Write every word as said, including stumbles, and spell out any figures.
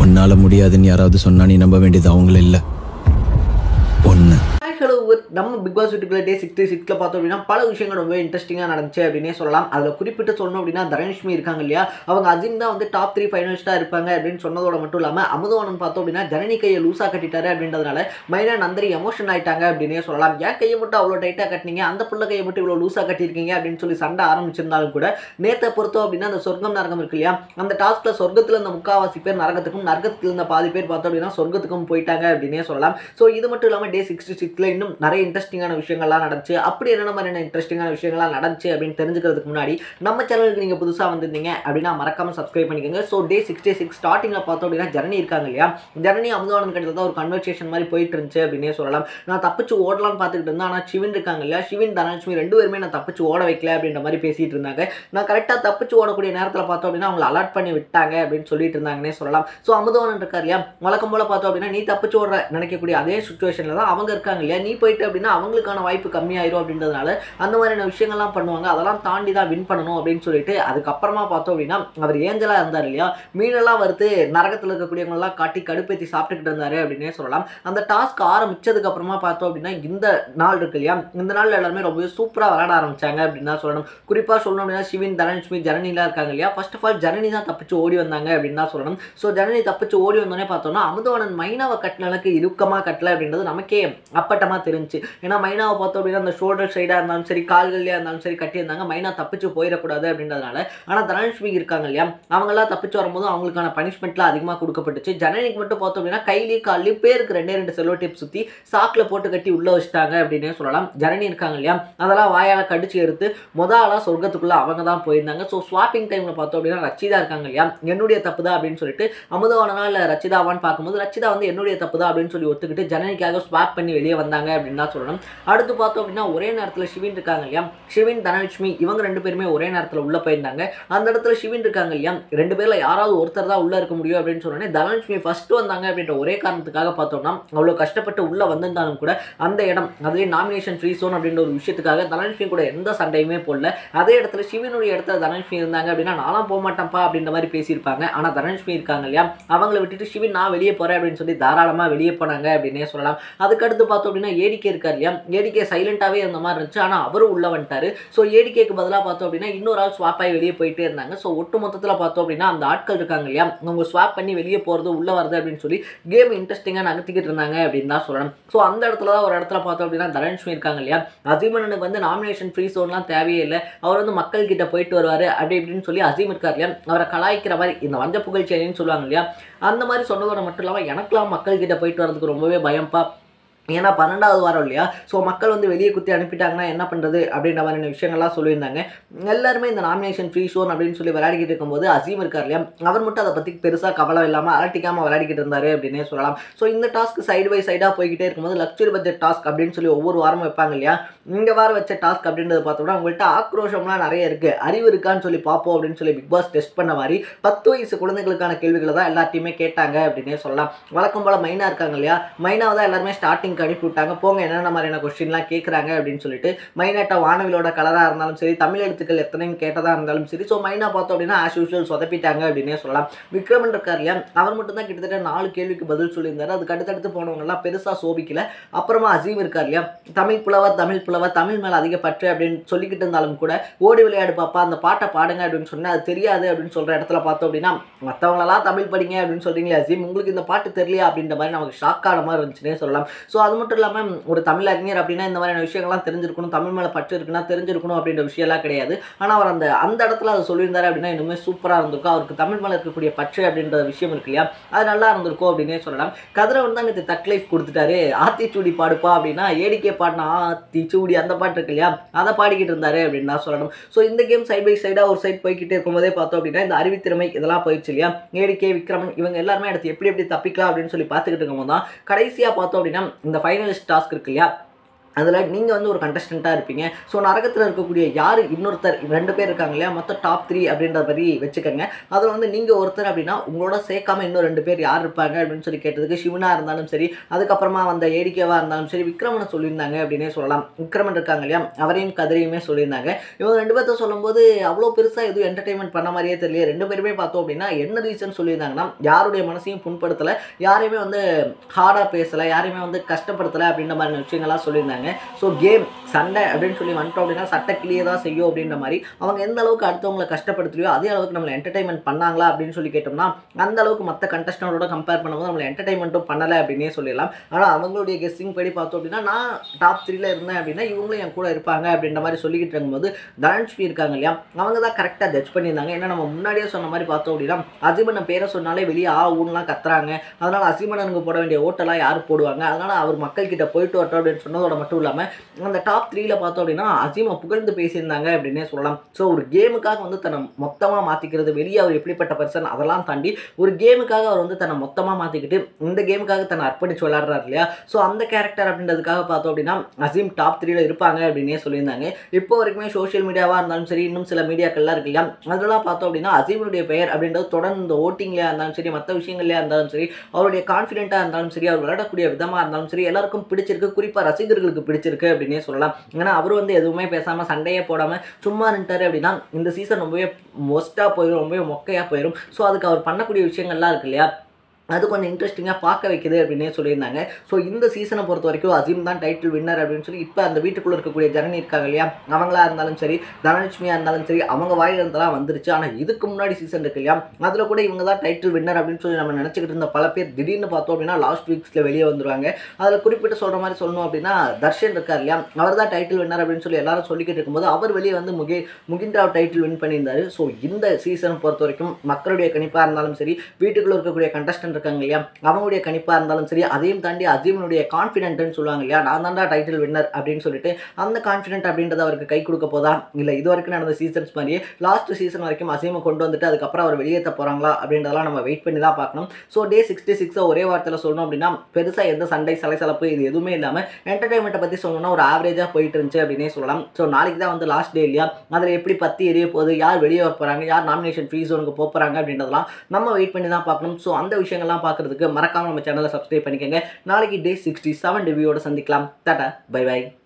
உன்னால முடியாதுன்னு யாராவது சொன்னா நீ நம்ப வேண்டியது அவங்கள இல்ல ஒன்று. ஹலோ, நம்ம பிக் பாஸ் யூடியூப்ல டே சிக்ஸ்டி சிக்ஸ்ல பார்த்தோம் அப்படின்னா பல விஷயங்கள் ரொம்ப இன்ட்ரெஸ்டிங்காக நடந்துச்சு அப்படின்னே சொல்லலாம். அதில் குறிப்பிட்டு சொல்லணும் அப்படின்னா தனலட்சுமி இருக்காங்க இல்லையா, அவங்க அசீம் தான் வந்து டாப் த்ரீ ஃபைனலிஸ்டாக இருப்பாங்க அப்படின்னு சொன்னதோட மட்டும் இல்லாமல் அமுதவாணன் பார்த்தோம் அப்படின்னா ஜனனி கையை லூஸாக கட்டிட்டாரு அப்படின்றதுனால மைனா நந்திரி எமோஷன் ஆயிட்டாங்க அப்படின்னே சொல்லலாம். ஏன் கையை மட்டும் அவ்வளோ டைட்டாக கட்டினீங்க, அந்த புள்ள கையை மட்டும் இவ்வளோ லூஸாக கட்டியிருக்கீங்க அப்படின்னு சொல்லி சண்டை ஆரம்பிச்சிருந்தாலும் கூட நேற்றை பொறுத்தோம் அப்படின்னா அந்த சொர்க்கம் நரகம் இருக்கு இல்லையா, அந்த டாஸ்க்ல சொர்க்கத்தில் இருந்த முக்காவாசி பேர் நரகத்துக்கும் நரகத்தில் இருந்த பாதி பேர் பார்த்தோம் அப்படின்னா சொர்க்கத்துக்கும் போயிட்டாங்க அப்படின்னே சொல்லலாம். ஸோ இது மட்டும் இல்லாமல் டே சிக்ஸ்டி சிக்ஸ்ல இன்னும் நிறைய இன்ட்ரெஸ்டிங்கான விஷயங்கள்லாம் நடந்துச்சு. அப்படி என்னென்ன மாதிரியான இன்ட்ரெஸ்டிங்கான விஷயங்கள்லாம் நடந்துச்சு அப்படின்னு தெரிஞ்சுக்கிறதுக்கு முன்னாடி நம்ம சேனலுக்கு நீங்கள் புதுசாக வந்திருந்தீங்க அப்படின்னா மறக்காம சப்ஸ்கிரைப் பண்ணிக்கோங்க. ஸோ டே சிக்ஸ்டி சிக்ஸ் ஸ்டார்டிங்கில் பார்த்தோம் அப்படின்னா ஜனனி இருக்காங்க இல்லையா, ஜனனி அமுதவாணன் கிட்ட தான் ஒரு கன்வர்சேஷன் மாதிரி போயிட்டு இருந்துச்சு அப்படின்னே சொல்லலாம். நான் தப்பிச்சு ஓடலான்னு பார்த்துக்கிட்டு இருந்தேன், ஆனால் சிவன் இருக்காங்க இல்லையா, சிவன் தனலட்சுமி ரெண்டு பேருமே நான் தப்பிச்சு ஓட வைக்கல அப்படின்ற மாதிரி பேசிட்டு இருந்தாங்க. நான் கரெக்டாக தப்பிச்சு ஓடக்கூடிய நேரத்தில் பார்த்தோம் அப்படின்னா அவங்களை அலர்ட் பண்ணி விட்டாங்க அப்படின்னு சொல்லிட்டு இருந்தாங்கன்னே சொல்லலாம். ஸோ அமுதவாணன் இருக்கார் இல்லையா, வழக்கம் போல பார்த்தோம் அப்படின்னா நீ தப்பிச்சு ஓடுற நினைக்கக்கூடிய அதே சுச்சுவேஷனில் தான் அவங்க இருக்காங்க இல்லையா, நீ போயிட்டு அப்படின்னா அவங்களுக்கான வாய்ப்பு கம்மியாயிரும் அப்படின்றதுனால அந்த மாதிரியான விஷயங்கள்லாம் பண்ணுவாங்க. அதெல்லாம் தாண்டி தான் வின் பண்ணணும் அப்படின்னு சொல்லிட்டு அதுக்கப்புறமா பார்த்தோம் அப்படின்னா அவர் ஏஞ்சலா இருந்தார் இல்லையா, மீனெல்லாம் வறுத்து நரகத்தில் இருக்கக்கூடியவங்களெல்லாம் காட்டி கடுப்பேற்றி சாப்பிட்டுக்கிட்டு இருந்தாரு அப்படின்னே சொல்லலாம். அந்த டாஸ்க் ஆரம்பிச்சதுக்கு அப்புறமா பார்த்தோம் அப்படின்னா இந்த நாள் இருக்கு இல்லையா, இந்த நாள் எல்லாருமே ரொம்ப சூப்பராக விளையாட ஆரம்பிச்சாங்க அப்படின்னு தான் சொல்லணும். குறிப்பாக சொல்லணும் அப்படின்னா சிவன் தனலட்சுமி ஜனனிலாம் இருக்காங்க இல்லையா, ஃபர்ஸ்ட் ஆஃப் ஆல் ஜனனி தான் தப்பிச்சு ஓடி வந்தாங்க அப்படின்னு தான் சொல்லணும். ஸோ ஜனனி தப்பிச்சு ஓடி வந்தோடனே பார்த்தோம்னா அமுதவாணன் மைனாவை கட்டினலுக்கு இறுக்கமாக கட்டல அப்படின்றது நமக்கே அப்பட்டமாக தெரிஞ்சு. ஏன்னா மைனாவை பார்த்தோம் அப்படின்னா அந்த ஷோல்டர் சைடாக இருந்தாலும் சரி கால்கள்லையாக இருந்தாலும் சரி கட்டியிருந்தாங்க, மைனா தப்பிச்சு போயிடக்கூடாது அப்படின்றதுனால. ஆனால் தனலட்சுமி இருக்காங்க இல்லையா, அவங்களாம் தப்பிச்சு வரும்போது அவங்களுக்கான பனிஷ்மெண்ட்லாம் அதிகமாக கொடுக்கப்பட்டுச்சு. ஜனனிக்கு மட்டும் பார்த்தோம் அப்படின்னா கையிலையும் காலையும் பேருக்கு ரெண்டே ரெண்டு செல்லோ டேப் சுற்றி சாக்கில் போட்டு கட்டி உள்ளே வச்சுட்டாங்க அப்படின்னே சொல்லலாம். ஜனனி இருக்காங்க இல்லையா, அதெல்லாம் வாயால் கடிச்சு எடுத்து மொதல் ஆளாக சொர்க்கத்துக்குள்ளே அவங்க தான் போயிருந்தாங்க. ஸோ ஸ்வாப்பிங் டைமில் பார்த்தோம் அப்படின்னா ரச்சிதா இருக்காங்க இல்லையா, என்னுடைய தப்பு தான் அப்படின்னு சொல்லிட்டு அமுதவானா இல்லை ரச்சிதாவான்னு பார்க்கும்போது ரச்சிதா வந்து என்னுடைய தப்பு தான் அப்படின்னு சொல்லி ஒத்துக்கிட்டு ஜனனிக்காக ஸ்வாப் பண்ணி வெளியே வந்தாங்க அப்படின்னு தான் சொல்லணும். அடுத்து பார்த்தோம் அப்படின்னா ஒரே நேரத்தில் சிவன் இருக்காங்க இல்லையா, சிவன் தனலட்சுமி இவங்க ரெண்டு பேருமே ஒரே நேரத்தில் உள்ள போயிருந்தாங்க. அந்த இடத்துல சிவன் இருக்காங்க இல்லையா, ரெண்டு பேர்ல யாராவது ஒருத்தர் தான் உள்ள இருக்க முடியும் அப்படின்னு சொன்னோன்னே தனலட்சுமி ஃபர்ஸ்ட் வந்தாங்க அப்படின்ற ஒரே காரணத்துக்காக பார்த்தோம்னா அவ்வளோ கஷ்டப்பட்டு உள்ள வந்திருந்தாலும் கூட அந்த இடம் அதுலேயே நாமினேஷன் ஃப்ரீ ஜோன் அப்படின்ற ஒரு விஷயத்துக்காக தனலட்சுமி கூட எந்த சண்டையுமே போடல. அதே இடத்துல சிவனுடைய இடத்துல தனலட்சுமி இருந்தாங்க அப்படின்னா நானும் போக மாட்டேன்ப்பா அப்படின்ற மாதிரி பேசியிருப்பாங்க. ஆனால் தனலட்சுமி இருக்காங்க இல்லையா, அவங்கள விட்டுட்டு சிவன் நான் வெளியே போறேன் அப்படின்னு சொல்லி தாராளமாக வெளியே போனாங்க அப்படின்னே சொல்லலாம். அதுக்கடுத்து பார்த்தோம் அப்படின்னா ஏடிகே இருக்கார் இல்லையா, ஏடிகே சைலண்டாகவே இருந்த மாதிரி இருந்துச்சு, ஆனால் அவரும் உள்ள வந்துட்டாரு. ஸோ ஏடிகேக்கு பதிலாக பார்த்தோம் அப்படின்னா இன்னொரு ஆள் ஸ்வாப் ஆகி வெளியே போயிட்டே இருந்தாங்க. ஸோ ஒட்டு மொத்தத்தில் பார்த்தோம் அப்படின்னா அந்த ஆட்கள் இருக்காங்க இல்லையா, அவங்க ஸ்வாப் பண்ணி வெளியே போகிறது உள்ள வருது அப்படின்னு சொல்லி கேம் இன்ட்ரெஸ்டிங்காக நகர்த்திக்கிட்டு இருந்தாங்க அப்படின்னு தான் சொல்லணும். ஸோ அந்த இடத்துல தான் ஒரு இடத்துல பார்த்தோம் அப்படின்னா தனலட்சுமி இருக்காங்க இல்லையா, அசீமனுக்கு வந்து நாமினேஷன் ஃப்ரீ ஜோன்லாம் தேவையே இல்லை, அவர் வந்து மக்கள் கிட்ட போயிட்டு வருவார் அப்படி இப்படின்னு சொல்லி அசீம் இருக்கார் இல்லையா, அவரை கலாய்க்கிற மாதிரி இந்த வஞ்ச புகழ்ச்சின்னு சொல்லுவாங்க இல்லையா, அந்த மாதிரி சொன்னதோட மட்டும் இல்லாமல் எனக்குலாம் மக்கள் கிட்ட போயிட்டு வரதுக்கு ரொம்பவே பயம்பா. ஏன்னா பன்னெண்டாவது வாரம் இல்லையா, ஸோ மக்கள் வந்து வெளியே குத்தி அனுப்பிட்டாங்கன்னா என்ன பண்ணுறது அப்படின்ற மாதிரியான விஷயங்கள்லாம் சொல்லியிருந்தாங்க. எல்லாருமே இந்த நாமினேஷன் ஃப்ரீ ஷோன் அப்படின்னு சொல்லி விளையாடிக்கிட்டு இருக்கும்போது அசீம் இருக்கார் இல்லையா, அவர் மட்டும் அதை பற்றி பெருசாக கவலை இல்லாமல் அலட்டிக்காமல் விளையாடிக்கிட்டு இருந்தார் அப்படின்னே சொல்லலாம். ஸோ இந்த டாஸ்க் சைடு பை சைடாக போய்கிட்டே இருக்கும்போது லக்ஸுரி பட்ஜெட் டாஸ்க் அப்படின்னு சொல்லி ஒவ்வொரு வாரமும் வைப்பாங்க இல்லையா, இந்த வாரம் வச்ச டாஸ்க் அப்படின்றது பார்த்தோம்னா உங்கள்கிட்ட ஆக்ரோஷம்லாம் நிறைய இருக்குது, அறிவு இருக்கான்னு சொல்லி பார்ப்போம் அப்படின்னு சொல்லி பிக் பாஸ் டெஸ்ட் பண்ண மாதிரி பத்து வயசு குழந்தைகளுக்கான கேள்விகளை தான் எல்லாத்தையுமே கேட்டாங்க அப்படின்னே சொல்லலாம். வழக்கம் போல் மைனா இருக்காங்க இல்லையா, மைனாவை தான் எல்லாருமே ஸ்டார்டிங் அனுப்பி விட்டாங்க, போங்க என்னென்ன மாதிரியான கொஸ்டின்லாம் கேட்குறாங்க அப்படின்னு சொல்லிட்டு. மைனாட்ட வானவிலோட கலராக இருந்தாலும் சரி, தமிழ் எழுத்துக்கள் எத்தனையும் கேட்டதாக இருந்தாலும் சரி. ஸோ மைனா பார்த்தோம் அப்படின்னா ஆஸ் யூஷுவல் சொதப்பிட்டாங்க அப்படின்னே சொல்லலாம். விக்ரமன் இருக்கார் இல்லையா, அவர் மட்டும் தான் கிட்டத்தட்ட நாலு கேள்விக்கு பதில் சொல்லியிருந்தாரு, அதுக்கு அடுத்தடுத்து போனவங்கலாம் பெருசாக சோபிக்கல. அப்புறமா அசீம் இருக்கார் இல்லையா, தமிழ் புலவர் தமிழ் புலவர் தமிழ் மேலே அதிக பற்று அப்படின்னு சொல்லிக்கிட்டு இருந்தாலும் கூட ஓடி விளையாடு பாப்பா அந்த பாட்டை பாடுங்க அப்படின்னு சொன்னால் அது தெரியாது அப்படின்னு சொல்கிற இடத்துல பார்த்தோம் அப்படின்னா மற்றவங்களெல்லாம் தமிழ் படிங்க அப்படின்னு சொல்கிறீங்களே அசீம், உங்களுக்கு இந்த பாட்டு தெரியலையா அப்படின்ற மாதிரி நமக்கு ஷாக்கான மாதிரி இருந்துச்சுன்னே சொல்லலாம். ஸோ அது மட்டும் இல்லாமல் ஒரு தமிழ் அறிஞர் அப்படின்னா இந்த மாதிரியான விஷயங்கள்லாம் தெரிஞ்சிருக்கணும், தமிழ் மேலே பற்று இருக்குன்னா தெரிஞ்சிருக்கணும் அப்படின்ற விஷயம்லாம் கிடையாது. ஆனால் அவர் அந்த அந்த இடத்துல அதை சொல்லியிருந்தாரு அப்படின்னா இன்னுமே சூப்பராக இருந்திருக்கும். அவருக்கு தமிழ் மேலே இருக்கக்கூடிய பற்று அப்படின்ற விஷயம் இருக்கு இல்லையா, அது நல்லா இருந்திருக்கும் அப்படின்னே சொல்லலாம். கதிரவன் தான் நேற்று தக் லைஃப் கொடுத்துட்டாரு, ஆத்திச்சூடி பாடுப்பா அப்படின்னா ஏடிக்கே பாடினா ஆத்திச்சூடி அந்த பாட்டு இருக்கு இல்லையா, அதை பாடிக்கிட்டு இருந்தாரு அப்படின்னு தான் சொல்லணும். ஸோ இந்த கேம் சைட் பை சைடாக ஒரு சைட் போய்கிட்டே இருக்கும்போதே பார்த்தோம் அப்படின்னா இந்த அறிவித்திறமை இதெல்லாம் போயிடுச்சு இல்லையா, ஏடிகே விக்ரமன் இவங்க எல்லாருமே எடுத்து எப்படி எப்படி தப்பிக்கலாம் அப்படின்னு சொல்லி பார்த்துக்கிட்டு இருக்கும்போது தான் கடைசியாக பார்த்தோம் அப்படின்னா இந்த ஃபைனலிஸ்ட் டாஸ்க் இருக்கு இல்லையா, அதில் நீங்கள் வந்து ஒரு கண்டஸ்டண்ட்டாக இருப்பீங்க. ஸோ நரகத்தில் இருக்கக்கூடிய யார் இன்னொருத்தர் ரெண்டு பேர் இருக்காங்க இல்லையா, மொத்தம் டாப் த்ரீ அப்படின்ற மாதிரி வச்சுக்கோங்க. அதில் வந்து நீங்கள் ஒருத்தர் அப்படின்னா உங்களோட சேர்க்காம இன்னும் ரெண்டு பேர் யார் இருப்பாங்க அப்படின்னு சொல்லி கேட்டதுக்கு சிவனா இருந்தாலும் சரி, அதுக்கப்புறமா வந்த ஏடிகேவா இருந்தாலும் சரி, விக்ரமனை சொல்லியிருந்தாங்க அப்படின்னே சொல்லலாம். விக்ரமன் இருக்காங்க இல்லையா, அவரையும் கதிரையுமே சொல்லியிருந்தாங்க. இவங்க ரெண்டு பேர்த்த சொல்லும்போது அவ்வளோ பெருசாக எதுவும் என்டர்டைன்மெண்ட் பண்ண மாதிரியே தெரியல. ரெண்டு பேருமே பார்த்தோம் அப்படின்னா என்ன ரீசன் சொல்லியிருந்தாங்கன்னா, யாருடைய மனசையும் புண்படுத்தலை, யாரையுமே வந்து ஹார்டாக பேசலை, யாரையுமே வந்து கஷ்டப்படுத்தலை அப்படின்ற மாதிரி விஷயங்கள்லாம் சொல்லியிருந்தாங்க. ஸோ கேம் சண்டை அப்படின்னு சொல்லி வந்துட்டோம் அப்படின்னா சட்டை கிளியே தான் செய்யும் அப்படின்ற மாதிரி அவங்க எந்த அளவுக்கு அடுத்தவங்களை கஷ்டப்படுத்தலையோ அதே அளவுக்கு நம்மளை என்டர்டைன்மெண்ட் பண்ணாங்களா அப்படின்னு சொல்லி கேட்டோம்னா அந்த அளவுக்கு மற்ற கண்டஸ்டன்டோட கம்பேர் பண்ணும்போது நம்மளை என்டர்டைன்மெண்ட்டும் பண்ணலை அப்படின்னே சொல்லலாம். ஆனால் அவங்களுடைய கெஸ்ஸிங் படி பார்த்தோம் அப்படின்னா நான் டாப் த்ரீல இருந்தேன் அப்படின்னா இவங்களும் என் கூட இருப்பாங்க அப்படின்ற மாதிரி சொல்லிக்கிட்டு இருக்கும்போது தனலட்சுமி இருக்காங்க இல்லையா, அவங்க தான் கரெக்டாக ஜட்ஜ் பண்ணியிருந்தாங்க. ஏன்னா நம்ம முன்னாடியே சொன்ன மாதிரி பார்த்தோம் அப்படின்னா அசீமனை பேரை சொன்னாலே வெளியே ஆ ஊன்லாம் கத்துறாங்க. அதனால் அசீமனுக்கு போட வேண்டிய ஓட்டெல்லாம் யார் போடுவாங்க, அதனால் அவர் மக்கள் கிட்ட போயிட்டு வரட்டும் அப்படின்னு சொன்னதோட மட்டும் இல்லாமல் அந்த டாப் த்ரீல பார்த்தோம் அப்படின்னா அசீமை புகழ்ந்து பேசியிருந்தாங்க அப்படின்னே சொல்லலாம். ஸோ ஒரு கேமுக்காக வந்து தன்னை மொத்தமாக மாற்றிக்கிறது, வெளியே அவர் எப்படிப்பட்ட பர்சன் அதெல்லாம் தாண்டி ஒரு கேமுக்காக அவர் வந்து தன்னை மொத்தமாக மாற்றிக்கிட்டு இந்த கேமுக்காக தன்னை அர்ப்பணிச்சு விளையாடுறாரு இல்லையா. ஸோ அந்த கேரக்டர் அப்படின்றதுக்காக பார்த்தோம் அப்படின்னா அசீம் டாப் த்ரீல இருப்பாங்க அப்படின்னே சொல்லியிருந்தாங்க. இப்போ வரைக்குமே சோஷியல் மீடியாவாக இருந்தாலும் சரி, இன்னும் சில மீடியாக்கள்லாம் இருக்கு இல்லையா, அதெல்லாம் பார்த்தோம் அப்படின்னா அசீமுடைய பெயர் அப்படின்றது தொடர்ந்து இந்த ஓட்டிங்லேயே இருந்தாலும் சரி, மற்ற விஷயங்கள்லேயே இருந்தாலும் சரி, அவருடைய கான்ஃபிடென்ட்டாக இருந்தாலும் சரி, அவர் விளையாடக்கூடிய விதமாக இருந்தாலும் சரி, எல்லாருக்கும் பிடிச்சிருக்கு. குறிப்பாக ரசிகர்களுக்கு பிடிச்சிருக்கு அப்படின்னே சொல்லலாம். ஏன்னா அவர் வந்து எதுவுமே பேசாமல் சண்டையே போடாமல் சும்மா நின்ட்டாரு அப்படின்னா இந்த சீசன் ரொம்பவே மொஸ்ட்டாக போயிடும், ரொம்பவே மொக்கையாக போயிடும். ஸோ அதுக்கு அவர் பண்ணக்கூடிய விஷயங்கள்லாம் இருக்கு இல்லையா, அது கொஞ்சம் இன்ட்ரெஸ்டிங்காக பார்க்க வைக்குது அப்படின்னே சொல்லியிருந்தாங்க. ஸோ இந்த சீசனை பொறுத்த வரைக்கும் அசீம் தான் டைட்டில் வின்னர் அப்படின்னு சொல்லி இப்போ அந்த வீட்டுக்குள்ளே இருக்கக்கூடிய ஜனனி இருக்காங்க இல்லையா, அவங்களா இருந்தாலும் சரி, தனலட்சுமியாக இருந்தாலும் சரி, அவங்க வாயில இருந்தெல்லாம் வந்துருச்சு. ஆனால் இதுக்கு முன்னாடி சீசன் இருக்கு இல்லையா, அதில் கூட இவங்க தான் டைட்டில் வின்னர் அப்படின்னு சொல்லி நம்ம நினச்சிக்கிட்டு இருந்த பல பேர் திடீர்னு பார்த்தோம் அப்படின்னா லாஸ்ட் வீக்ஸில் வெளியே வந்துருவாங்க. அதில் குறிப்பிட்டு சொல்கிற மாதிரி சொல்லணும் அப்படின்னா தர்ஷன் இருக்கார் இல்லையா, அவர் தான் டைட்டில் வின்னர் அப்படின்னு சொல்லி எல்லாரும் சொல்லிக்கிட்டு இருக்கும்போது அவர் வெளியே வந்து முகே முகின்ராவ் டைட்டில் வின் பண்ணியிருந்தாரு. ஸோ இந்த சீசனை பொறுத்த வரைக்கும் மக்களுடைய கணிப்பாக இருந்தாலும் சரி, வீட்டுக்குள்ளே இருக்கக்கூடிய கண்டஸ்டன்ட் இருக்காங்க இல்லையா, அவங்களுடைய கணிப்பாக இருந்தாலும் சரி, அதையும் தாண்டி அசீமனுடைய கான்ஃபிடென்ட்னு சொல்லுவாங்க இல்லையா, நான் தான்டா டைட்டில் வின்னர் அப்படின்னு சொல்லிட்டு அந்த கான்ஃபிடென்ட் அப்படின்றது அவருக்கு கை கொடுக்க போதா, இல்லை இது வரைக்கும் நடந்த சீசன்ஸ் மாதிரியே லாஸ்ட் சீசன் வரைக்கும் அசீமை கொண்டு வந்துட்டு அதுக்கப்புறம் அவர் வெளியேற்ற போகிறாங்களா அப்படின்றதெல்லாம் நம்ம வெயிட் பண்ணி தான் பார்க்கணும். ஸோ டே சிக்ஸ்டி சிக்ஸை ஒரே வார்த்தையில் சொல்லணும் அப்படின்னா பெருசாக எந்த சண்டை சலசலப்பு இது எதுவுமே இல்லாமல் என்டர்டைன்மெண்ட்டை பற்றி சொல்லணும்னா ஒரு ஆவரேஜாக போயிட்டு இருந்துச்சு அப்படின்னே சொல்லலாம். ஸோ நாளைக்கு தான் வந்து லாஸ்ட் டே இல்லையா, அதில் எப்படி பற்றி எரிய போகுது, யார் வெளியே வர போகிறாங்க, யார் நாமினேஷன் ஃப்ரீ ஜோனுக்கு போக போகிறாங்க அப்படின்றதெல்லாம் நம்ம வெயிட் பண்ணி தான் பார்க்கணும். ஸோ அந்த விஷயங்கள்லாம் பார்க்குறதுக்கு மறக்காம நம்ம சேனலை சப்ஸ்கிரைப் பண்ணிக்கங்க. நாளைக்கு டே சிக்ஸ்டி செவன் ரிவ்யூவோட சந்திக்கலாம். Tata bye by.